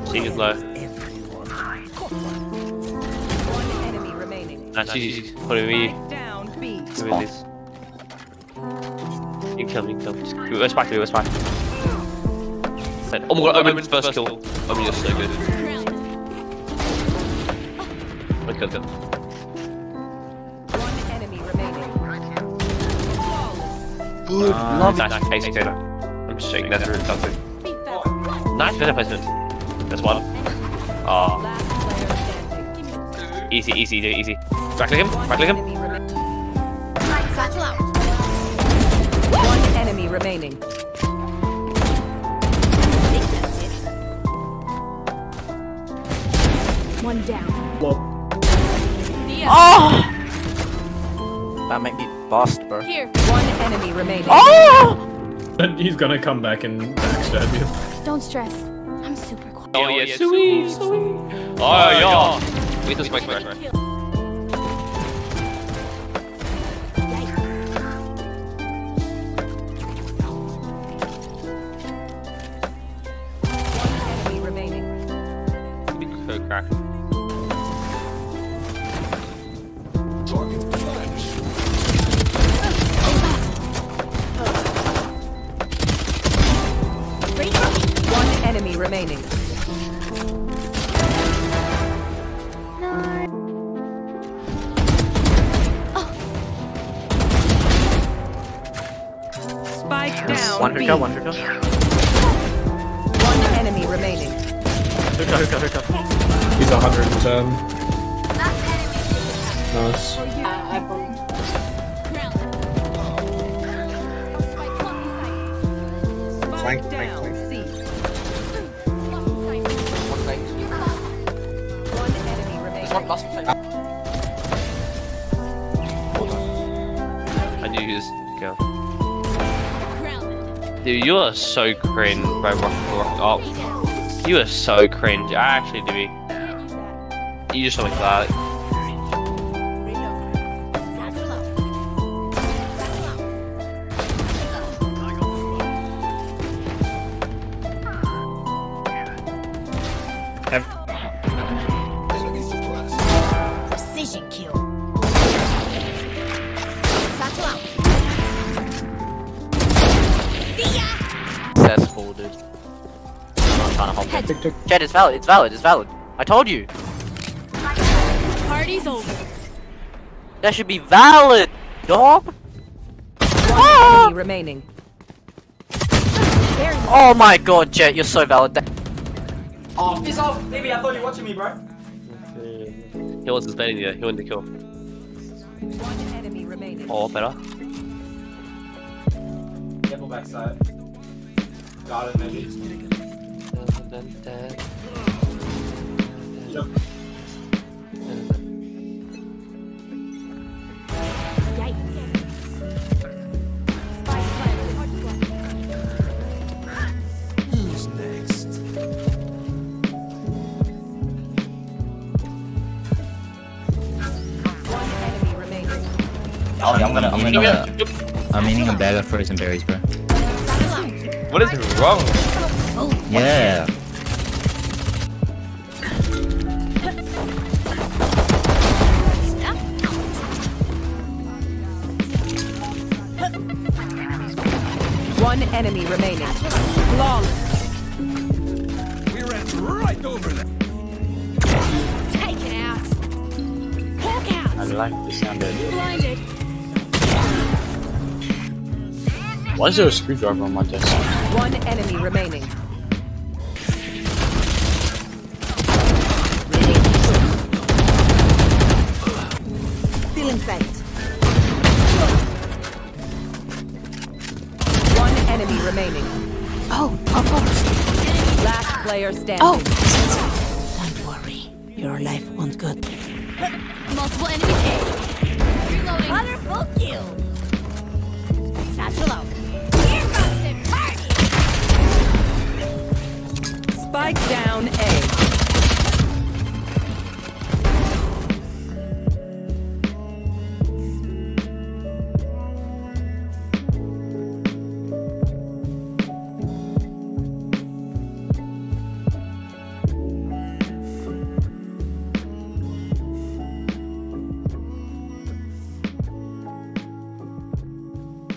She is low. One enemy remaining. Nah, she's putting me. Down B. Give me this. You can kill me, kill me. Where's back to me, where's back? Oh my god, Omen's first kill. Omen, you're so good. One kill. One enemy remaining. Good. Love that. Nice, Taylor. I'm just shaking that through something. Nice better placement. That's one. Oh. Last player standing. Easy, easy, easy. Right click him, right click him. Satchel out. One enemy remaining. One down. Oh! That make me bust, bro. Here. One enemy remaining. Oh! He's gonna come back and backstab you. Don't stress. I'm super quiet. Oh yeah, sweet, sweet. Oh yeah. Wait, this spike, right. Enemy remaining. Big crack. One enemy remaining. Spike down. One B. hookah, one hookah. One enemy remaining. Hookah. He's 110. Nice. Spike down. C. One enemy remaining. I knew you was go. Dude, you are so cringe, bro. Oh, you are so cringe. Actually, dude, you just look like that. Precision kill. Satchel out. Successful, dude. I'm not trying to hop in. Jett, it's valid. I told you. Party's over. That should be valid, dog. One enemy remaining. Oh my god, Jett, you're so valid. Oh, piss off! Baby, I thought you were watching me, bro. He wasn't spending it. He wanted to kill. One enemy remaining. Oh, better. Careful backside. Got it, maybe. Yep. Who's next? One enemy remaining. I'm eating a bag of frozen berries, bro. What is wrong? Yeah. One enemy remaining. Flawless. We ran right over them. Take it out. Hawk out. I like the sound of it. Blinded. Why is there a screwdriver on my desk? One enemy remaining. Still in sight. One enemy remaining. Oh, of course. Last player standing. Oh. Don't worry. Your life won't go. Multiple enemy hit. Reloading. Wonderful kill. Satchel out. Here comes the party. Spike down A.